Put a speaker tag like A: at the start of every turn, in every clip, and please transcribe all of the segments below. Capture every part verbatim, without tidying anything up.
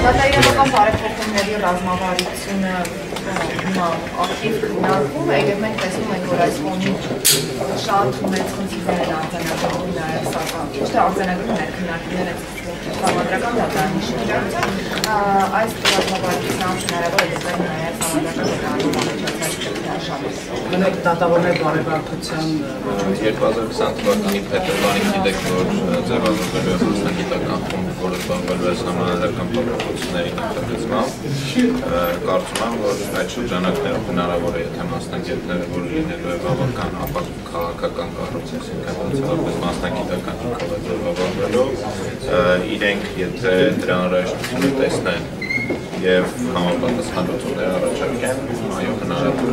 A: Դատայրական բարեփոխումների ռազմավարությունը հիմա ակտիվ քննարկվում է եւ մենք տեսնում ենք, որ այս ֆոնին շատ մեծ խնդիրներ են արձանագրվում նաեւ սակայն ոչ թե արձանագրումներ քննարկումներ են համանդրական դատարանի շրջանում այս ռազմավարության հնարավոր է դեպի նաեւ համանդրական դատարանի
B: Մենք դատավորների բարեբախտության
C: երկու հազար քսան թվականի փետրվարին գիտեք, որ ձևավորվելու է մասնագիտական խումբ, որը զբաղվելու է համանդրական փոփոխությունների նախագծմամբ, կարծում եմ, որ այդ շրջանակներում հնարավոր է, եթե մասնագետները, որ լինելու է բավական ապահով քաղաքական կառույց, այսինքն մասնագիտական հիմքով է ձևավորվելու, իրենք եթե դրա անհրաժեշտությունը տեսնեն եւ համապատասխան լուծումներ առաջարկեն, այո, հնարավոր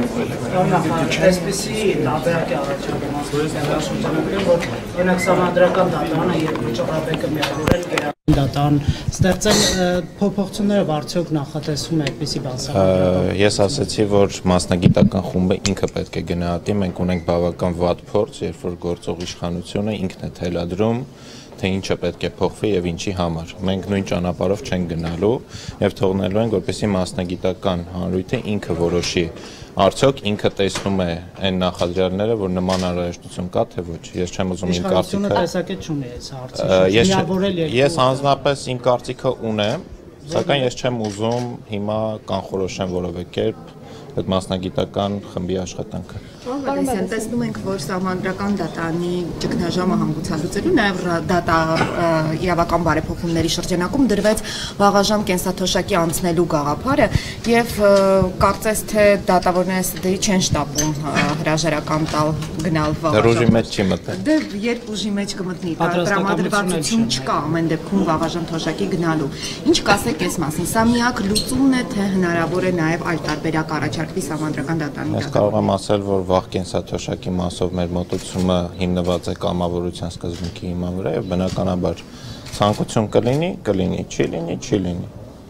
C: է։
B: Այսպիսի տարբերակի առաջարկում ասում որ օրինակ համանդրական դատարանը երկու ճղրաբեկը միավորել գերագույն դատարան ստեղծել փոփոխությունները արդյոք նախատեսվում է այդպիսի բացառությամբ։
C: Ես ասացի, որ մասնագիտական խումբը ինքը պետք է գնահատի, մենք ունենք բավական վատ փորձ, երբ որ գործող իշխանությունը ինքն է թելադրում թե ինչը պետք է փոխվի եւ ինչի համար։ Մենք նույն ճանապարհով չենք գնալու եւ թողնելու ենք, որպեսզի մասնագիտական հանրույթը ինքը որոշի, արդյոք ինքը տեսնում է այն նախադրյալները, որ նման անհրաժեշտություն կա, թե ոչ։ Ես չեմ ուզում իմ կարծիքը։
B: Իշխանությունը տեսակետ չունի այս հարցը։
C: Ես անձնապես իմ կարծիքը ունեմ, սակայն ես չեմ ուզում հիմա կանխորոշեմ որևէ կերպ այդ մասնագիտական խմբի աշխատանքը։
A: Պարոն, տեսնում ենք, որ համանդրական դատարանի ճգնաժամը հանգուցալուծելու նաև դատա իրավական բարեփոխումների շրջանակում դրվեց վաղաժամ կենսաթոշակի անցնելու գաղափարը եւ կարծես թե դատավորները դերի չեն շտապում հրաժարական տալ գնալ վաղաժամ։
C: Դեռ ուժի մեջ չի մտել։
A: Դե երբ ուժի մեջ կմտնի, տրամադրվածություն չկա ամեն դեպքում վաղաժամ թոշակի գնալու։ Ինչ կասեք այս մասին։ Սա միակ լուծումն է, թե հնարավոր է նաև այլ տարբերակ առաջարկվի համանդրական դատարանի։
C: Ես կարող եմ ասել, որ վաղ կենսաթոշակի մասով մեր մոտեցումը հիմնված է կամավորության սկզբունքի հիման վրա եւ բնականաբար ցանկություն կլինի, կլինի, չի լինի, չի լինի։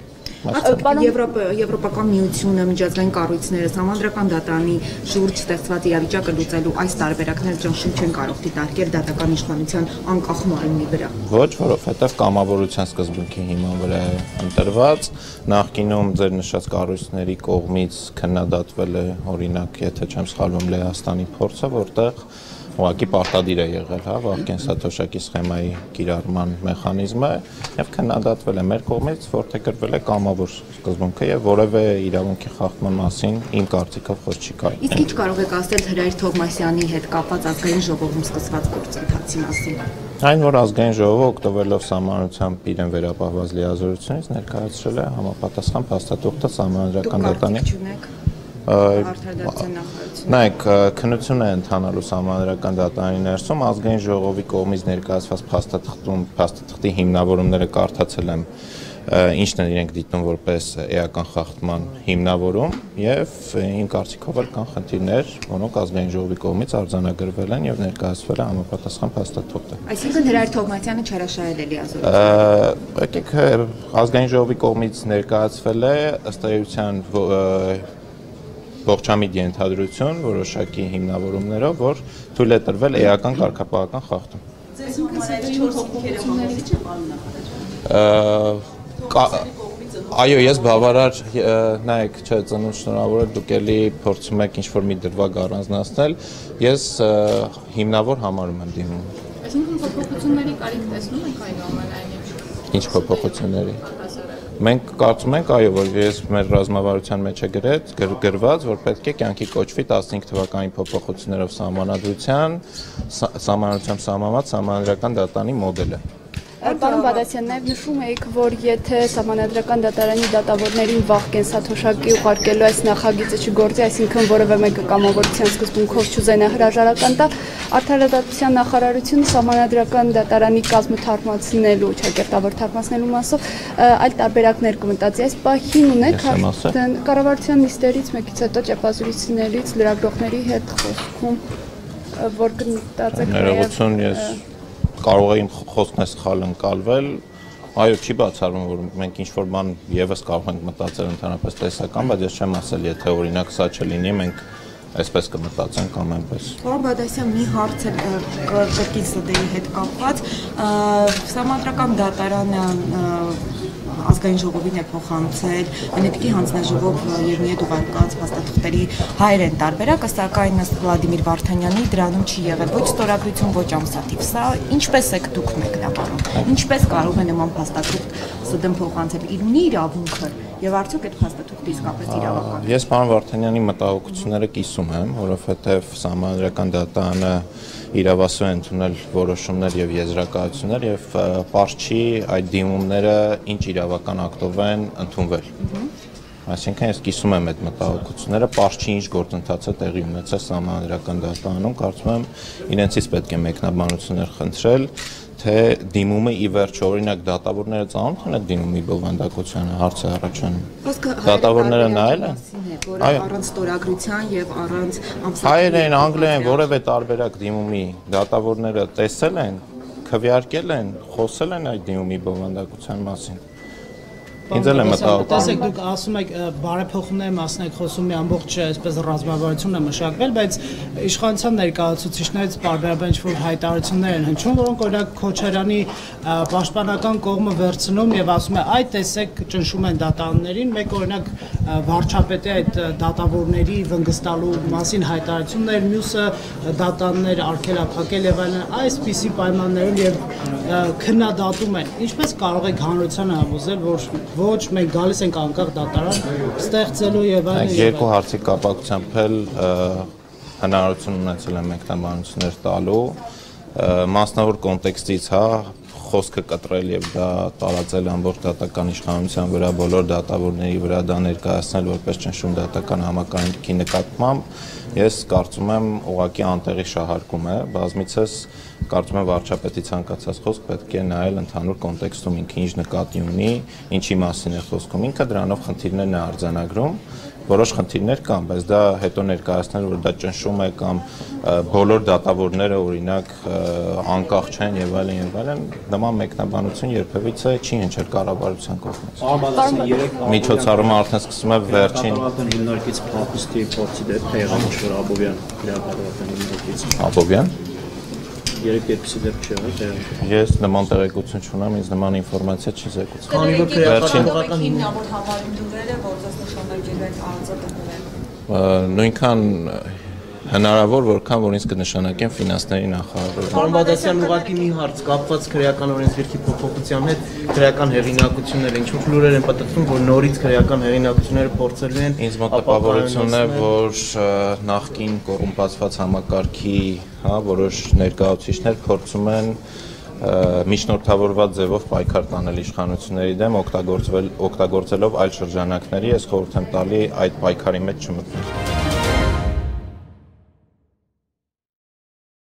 A: Եվրոպական միությունը, միջազգային կառույցները համանդրական դատարանի շուրջ ստեղծված իրավիճակը լուծելու այս տարբերակները ճնշում չեն կարող դիտարկել դատական իշխանության անկախ մարմնի վրա։
C: Ոչ, որովհետև կամավորության սկզբունքի հիման վրա է ընտրված, նախկինում ձեր նշած կառույցների կողմից քննադատվել է, օրինակ, եթե չեմ սխալվում, Լեհաստանի փորձը, որտեղ ուղղակի պարտադիր է եղել, հա, վաղ կենսաթոշակի սխեմայի կիրառման մեխանիզմը եւ քննադատվել է մեր կողմից, որտեղ գրվել է կամավոր սկզբունքը եւ որևէ իրավունքի խախտման մասին իմ կարծիքով խոսք չի կարելի։
A: Իսկ ինչ կարող եք ասել Հրայր Թովմասյանի հետ կապված ազգային ժողովում սկսված գործընթացի մասին։
C: Այն, որ ազգային ժողովը օգտվելով սահմանությամբ իրեն վերապահված լիազորությունից ներկայացրել է համապատասխան փաստաթուղթը համանդրական դատարանի։ Նայեք, քննություն է ընթանալու համանդրական դատարանի ներսում, ազգային ժողովի կողմից ներկայացված փաստաթղթում փաստաթղթի հիմնավորումները կարդացել եմ, ինչն են իրենք դիտում որպես էական խախտման հիմնավորում եւ իմ կարծիքով էլ կան խնդիրներ, որոնք ազգային ժողովի կողմից արձանագրվել են եւ ներկայացվել է համապատասխան փաստաթուղթը։
A: Այսինքն Հրայր Թովմասյանը չհրաշայել է լիազորությունը։
C: Եկեք, ազգային ժողովի կողմից ներկայացվել է ըստ էության ողջամիտ ենթադրություն որոշակի հիմնավորումներով, որ թույլ է տրվել էական կարգապահական խախտում։
D: Ձեզ ինքնասեփ փոփոխությունների չի պարունակվել։
C: Այո, ես բավարար, նայեք, չէ, ծնունդ շնորհավոր եք, դուք էլի փորձում եք ինչ-որ մի դրվագ առանձնացնել, ես հիմնավոր համարում եմ դիմում։
D: Այսինքն փոփոխությունների կարիք տեսնում եք այնուամենայնիվ։
C: Ինչ փոփոխությունների։ Մենք կարծում ենք, այո, որ ես մեր ռազմավարության մեջ է գրված, որ պետք է կյանքի կոչվի տասնհինգ թվականի փոփոխություններով սահմանադրության, սահմանադրությամբ սահմանված համանդրական դատարանի մոդելը։
E: Պարոն Բադասյան, նաև նշում եք, որ եթե համանդրական դատարանի դատավորներին վաղ կենսաթոշակի ուղարկելու այս նախագիծը չգործի, այսինքն որևէ մեկը կամավորության սկզբունքով չուզենա հրաժարական տալ, Արդարադատության նախարարությունը համանդրական դատարանի կազմը թարմացնելու, ճակերտավոր թարմացնելու մասով այլ տարբերակներ կմտածի։ Այս պահին ունեք արդեն կառավարության նիստերից մեկից հետո ճեպազրույցներից լրագրողների հետ խոսքում, որ կմտածեք
C: նաև կարող է իմ խոսքն է սխալ ընկալվել, այո, չի բացառվում, որ մենք ինչ-որ բան եւս կարող ենք մտածել ընդհանրապես տեսական, բայց ես չեմ ասել, եթե օրինակ սա չլինի, մենք այսպես կմտածենք կամ այնպես։
A: Պարոն Բադասյան, մի հարց է կրկին ՍԴ-ի հետ կապված, համանդրական դատարանը
F: ազգային ժողովին է փոխանցել Վենետիկի հանձնաժողով եւ միետ ուղարկած փաստաթղթերի հայերեն տարբերակը, սակայն ըստ Վլադիմիր Վարդանյանի դրանում չի եղել ոչ ստորագրություն, ոչ ամսաթիվ։ Սա ինչպես եք դուք մեկնաբանում։ Ինչպես կարող է նման փաստաթուղթ ՍԴՄ փոխանցել, իր ունի իրավունքը եւ արդյոք այդ փաստաթուղթը իսկապես իրավական է։
C: Ես պարոն Վարդանյանի մտահոգությունները կիսում եմ, որովհետեւ Սահմանադրական դատարանը իրավասու է ընդունել որոշումներ եւ եզրակացություններ եւ պարզ չի այդ դիմումները ինչ իրավական ակտով են ընդունվել։ Այսինքն ես կիսում եմ այդ մտահոգությունները, պարզ չի ինչ գործընթաց է տեղի ունեցել Սահմանադրական դատարանում, կարծում եմ իրենցից պետք է մեկնաբանություններ խնդրել, թե դիմումը ի վերջո օրինակ դատավորները ծանոթ են այդ դիմումի բովանդակությանը, հարց է առաջանում։ Դատավորները նայել են,
F: առանց ստորագրության եւ առանց ամսաթիվի։
C: Հայերեն, անգլերեն որևէ տարբերակ դիմումի դատավորները տեսել են, քվեարկել են, խոսել են այդ դիմումի բովանդակության մասին։ Ինձ էլ է մտահոգում։
B: Տեսեք, դուք ասում եք բարեփոխումների մասին եք խոսում, մի ամբողջ այսպես ռազմավարություն է մշակվել, բայց իշխանության ներկայացուցիչներից պարբերաբար ինչ-որ հայտարարություններ են հնչում, որոնք օրինակ Քոչարյանի պաշտպանական կողմը վերցնում եւ ասում է, այ տեսեք, ճնշում են դատաներից, մեկ օրինակ վարչապետի այդ դատավորների վնգստալու մասին հայտարարություններ, մյուսը դատաններ արգելափակել եւ այլն, այսպիսի պայմաններում եւ քննադատում են։ Ինչպես կարող եք հանրությանը համոզել, որ ոչ մենք գալիս ենք անկախ դատարան ստեղծելու եւ այլն։
C: Երկու հարցի կապակցությամբ էլ հնարավորություն ունեցել եմ մեկնաբանություններ տալու, մասնավոր կոնտեքստից, հա, խոսքը կտրել եւ դա տարածել ամբողջ դատական իշխանության վրա, բոլոր դատավորների վրա դա ներկայացնել որպես ճնշում դատական համակարգի նկատմամբ, ես կարծում եմ ուղղակի անտեղի շահարկում է, բազմիցս կարծում եմ վարչապետի ցանկացած խոսք պետք է նայել ընդհանուր կոնտեքստում ինքը ինչ նկատի ունի, ինչի մասին է խոսքում, ինքը դրանով խնդիրներն է արձանագրում, որոշ խնդիրներ կան, բայց դա հետո ներկայացնել, որ դա ճնշում է կամ բոլոր դատավորները օրինակ անկախ չեն եւ այլն եւ այլն, նման մեկնաբանություն երբևիցե չի հնչել կառավարության կողմից։ Միջոցառումը արդեն սկսում է վերջին
G: հիմնարկից փախուստի փորձի դեպք եղավ ինչ-որ Աբովյան քրեակատարության հիմնարկից։
C: Աբովյան
G: Երեք դեպքի դեպք չէ,
C: Ես նման տեղեկություն չունեմ, ինձ նման ինֆորմացիա չի զեկուցվել։
G: Քանի որ քրեակատարական
F: հիմնավոր համարում դուրել է, որ դες նշանակել են արծաթ
C: Նույնքան հնարավոր, որքան որ ինձ կնշանակեն ֆինանսների նախարարը։
G: Պարոն Բադասյան, ուղղակի մի հարց կապված քրեական օրենսգրքի փոփոխության հետ, քրեական հեղինակությունները ինչ-որ լուրեր են պատտվում, որ նորից քրեական հեղինակությունները փորձելու են։
C: Ինձ մոտ տպավորությունն է, որ նախկին կոռումպացված համակարգի, հա, որոշ ներկայացուցիչներ փորձում են միջնորդավորված ձևով պայքար տանել իշխանությունների դեմ, օգտագործելով այլ շրջանակների, ես խորհուրդ եմ տալի այդ պայքարի մեջ չմտնել։